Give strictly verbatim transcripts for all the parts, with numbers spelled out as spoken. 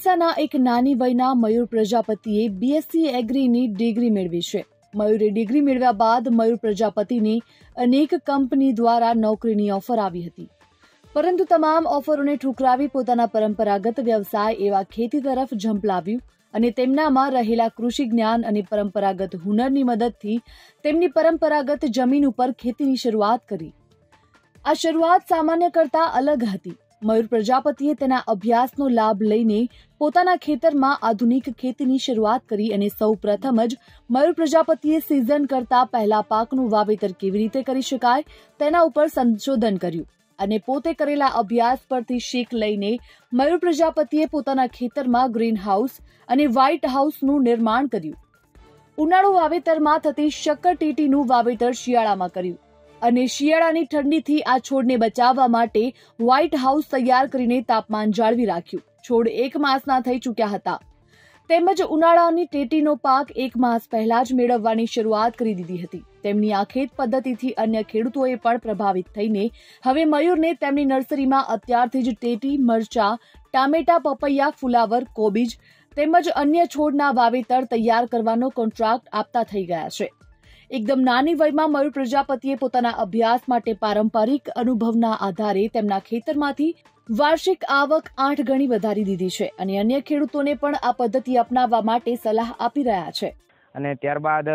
મોડાસાના એક નાની વયના મયુર પ્રજાપતિએ બીએસસી એગ્રીની ડિગ્રી મેળવી છે. મયુરે ડિગ્રી મેળવ્યા બાદ મયુર પ્રજાપતિની અનેક કંપની દ્વારા નોકરીની ઓફર આવી હતી, પરંતુ તમામ ઓફરોને ઠુકરાવી પોતાના પરંપરાગત વ્યવસાય એવા ખેતી તરફ ઝંપલાવ્યું અને તેમનામાં રહેલા કૃષિ જ્ઞાન અને પરંપરાગત હુનરની મદદથી તેમની પરંપરાગત જમીન ઉપર ખેતીની શરૂઆત કરી. આ શરૂઆત સામાન્ય કરતા અલગ હતી. મયુર પ્રજાપતિએ તેના અભ્યાસનો લાભ લઈને પોતાના ખેતરમાં આધુનિક ખેતીની શરૂઆત કરી અને સૌ પ્રથમ જ મયુર પ્રજાપતિએ સિઝન કરતા પહેલા પાકનું વાવેતર કેવી રીતે કરી શકાય તેના ઉપર સંશોધન કર્યું અને પોતે કરેલા અભ્યાસ પરથી શીખ લઈને મયુર પ્રજાપતિએ પોતાના ખેતરમાં ગ્રીન હાઉસ અને વ્હાઇટ હાઉસનું નિર્માણ કર્યું. ઉનાળુ વાવેતરમાં થતી શક્કરટેટીનું વાવેતર શિયાળામાં કર્યું અને શિયાળાની ઠંડીથી આ છોડને બચાવવા માટે વ્હાઇટ હાઉસ તૈયાર કરીને તાપમાન જાળવી રાખ્યું. છોડ એક માસના થઈ ચૂક્યા હતા, તેમજ ઉનાળાની ટેટીનો પાક એક માસ પહેલા જ મેળવવાની શરૂઆત કરી દીધી હતી. તેમની આ ખેત પદ્ધતિથી અન્ય ખેડૂતોએ પણ પ્રભાવિત થઈને હવે મયુરને તેમની નર્સરીમાં અત્યારથી જ ટેટી, મરચા, ટામેટા, પપૈયા, ફુલાવર, કોબીજ તેમજ અન્ય છોડના વાવેતર તૈયાર કરવાનો કોન્ટ્રાક્ટ આપતા થઈ ગયા છે. એકદમ નાની વયમાં મયુર પ્રજાપતિએ પોતાના અભ્યાસ માટે પારંપરિક અનુભવના આધારે તેમના ખેતરમાંથી વાર્ષિક આવક આઠ ગણી વધારી દીધી છે અને અન્ય ખેડૂતોને પણ આ પદ્ધતિ અપનાવવા માટે સલાહ આપી રહ્યા છે. અને ત્યારબાદ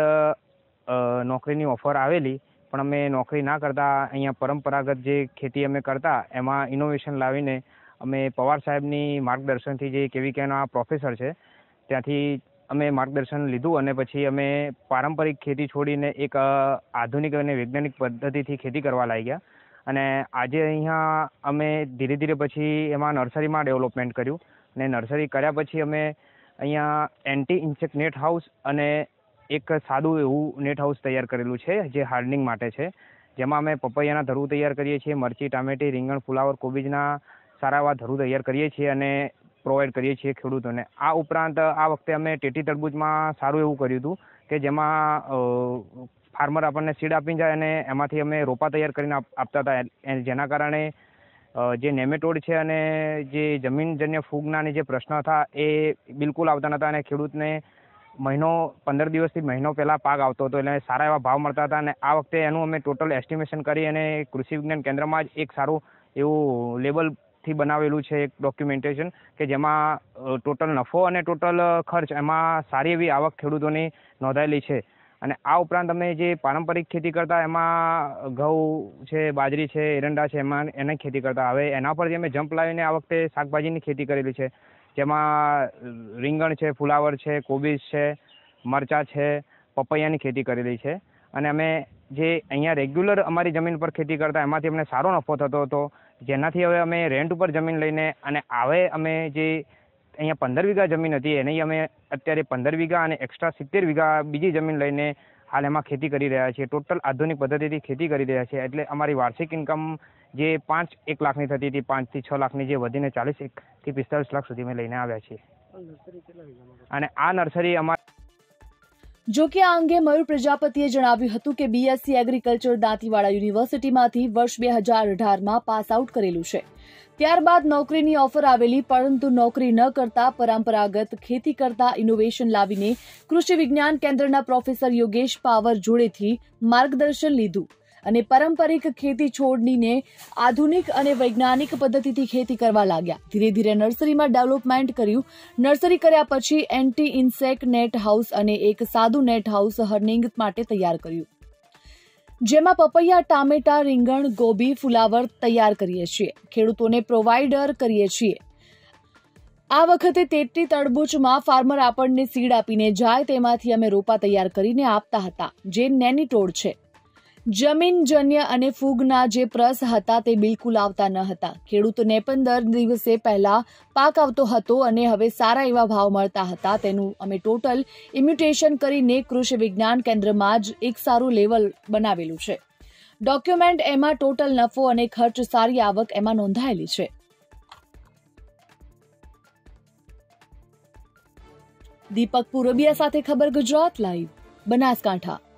નોકરીની ઓફર આવેલી, પણ અમે નોકરી ના કરતા અહીંયા પરંપરાગત જે ખેતી અમે કરતા એમાં ઇનોવેશન લાવીને અમે પવાર સાહેબની માર્ગદર્શનથી, જે કેવીકેના પ્રોફેસર છે, ત્યાંથી અમે માર્ગદર્શન લીધું અને પછી અમે પારંપરિક ખેતી છોડીને એક આધુનિક અને વૈજ્ઞાનિક પદ્ધતિથી ખેતી કરવા લાગ્યા. અને આજે અહીંયા અમે ધીરે ધીરે પછી એમાં નર્સરીમાં ડેવલપમેન્ટ કર્યું અને નર્સરી કર્યા પછી અમે અહીંયા એન્ટી ઇન્સેક્ટ નેટ હાઉસ અને એક સાદું એવું નેટ હાઉસ તૈયાર કરેલું છે, જે હાર્ડનિંગ માટે છે, જેમાં અમે પપૈયાના ધરું તૈયાર કરીએ છીએ, મરચી, ટામેટી, રીંગણ, ફુલાવર, કોબીજના સારા એવા ધરું તૈયાર કરીએ છીએ અને પ્રોવાઈડ કરીએ છીએ ખેડૂતોને. આ ઉપરાંત આ વખતે અમે ટેટી તરબૂચમાં સારું એવું કર્યું હતું કે જેમાં ફાર્મર આપણને સીડ આપી જાય અને એમાંથી અમે રોપા તૈયાર કરીને આપતા હતા, જેના કારણે જે નેમેટોડ છે અને જે જમીનજન્ય ફૂગના જે પ્રશ્નો હતા એ બિલકુલ આવતા નહોતા અને ખેડૂતને મહિનો પંદર દિવસથી મહિનો પહેલાં પાક આવતો હતો, એટલે સારા એવા ભાવ મળતા હતા. અને આ વખતે એનું અમે ટોટલ એસ્ટિમેશન કરી અને કૃષિ વિજ્ઞાન કેન્દ્રમાં જ એક સારું એવું લેબલ થી બનાવેલું છે, એક ડોક્યુમેન્ટેશન, કે જેમાં ટોટલ નફો અને ટોટલ ખર્ચ એમાં સારી એવી આવક ખેડૂતોની નોંધાયેલી છે. અને આ ઉપરાંત અમે જે પારંપરિક ખેતી કરતા એમાં ઘઉં છે, બાજરી છે, એરંડા છે, એમાં એની ખેતી કરતા, હવે એના પર જે અમે જમ્પ લાવીને આ વખતે શાકભાજીની ખેતી કરેલી છે, જેમાં રીંગણ છે, ફુલાવર છે, કોબીજ છે, મરચાં છે, પપૈયાની ખેતી કરેલી છે. અને અમે જે અહીંયા રેગ્યુલર અમારી જમીન પર ખેતી કરતા એમાંથી અમને સારો નફો થતો હતો, જેનાથી હવે અમે રેન્ટ ઉપર જમીન લઈને અને હવે અમે જે અહીંયા પંદર વીઘા જમીન હતી એની અમે અત્યારે પંદર વીઘા અને એક્સ્ટ્રા સિત્તેર વીઘા બીજી જમીન લઈને હાલ એમાં ખેતી કરી રહ્યા છીએ. ટોટલ આધુનિક પદ્ધતિથી ખેતી કરી રહ્યા છીએ, એટલે અમારી વાર્ષિક ઇન્કમ જે પાંચ એક લાખની થતી હતી, પાંચથી છ લાખની જે વધીને ચાલીસ એકથી પિસ્તાલીસ લાખ સુધી અમે લઈને આવ્યા છીએ. અને આ નર્સરી અમારી જો કે આ અંગે મયુર પ્રજાપતિએ જણાવ્યું હતું કે બીએસસી એગ્રીકલ્ચર દાંતીવાડા યુનિવર્સિટીમાંથી વર્ષ બે હજાર અઢારમાં પાસ આઉટ કરેલું છે. ત્યારબાદ નોકરીની ઓફર આવેલી, પરંતુ નોકરી ન કરતા પરંપરાગત ખેતી કરતા ઇનોવેશન લાવીને કૃષિ વિજ્ઞાન કેન્દ્રના પ્રોફેસર યોગેશ પાવર જોડેથી માર્ગદર્શન લીધું અને પારંપરિક ખેતી છોડીને આધુનિક અને વૈજ્ઞાનિક પદ્ધતિથી ખેતી કરવા લાગ્યા. ધીરે ધીરે નર્સરીમાં ડેવલપમેન્ટ કર્યું. નર્સરી કર્યા પછી એન્ટી ઇન્સેક્ટ નેટ હાઉસ અને એક સાદું નેટ હાઉસ હાર્ડનિંગ માટે તૈયાર કર્યું, જેમાં પપૈયા, ટામેટા, રીંગણ, ગોબી, ફુલાવર તૈયાર કરીએ છીએ, ખેડૂતોને પ્રોવાઈડર કરીએ છીએ. આ વખતે ટેટી તરબૂચમાં ફાર્મર આપણને સીડ આપીને જાય, તેમાંથી અમે રોપા તૈયાર કરીને આપતા હતા, જે નેનિટોડ છે. જમીનજન્ય અને ફૂગના જે પ્રસ હતા તે બિલકુલ આવતા ન હતા. ખેડૂતને પણ દર દિવસે પહેલા પાક આવતો હતો અને હવે સારા એવા ભાવ મળતા હતા. તેનું અમે ટોટલ ઇમ્યુટેશન કરીને કૃષિ વિજ્ઞાન કેન્દ્રમાં જ એક સારું લેવલ બનાવેલું છે. ડોક્યુમેન્ટ એમાં ટોટલ નફો અને ખર્ચ, સારી આવક એમાં નોંધાયેલી છે. દીપક પુરબિયા સાથે ખબર ગુજરાત લાઈવ, બનાસકાંઠા.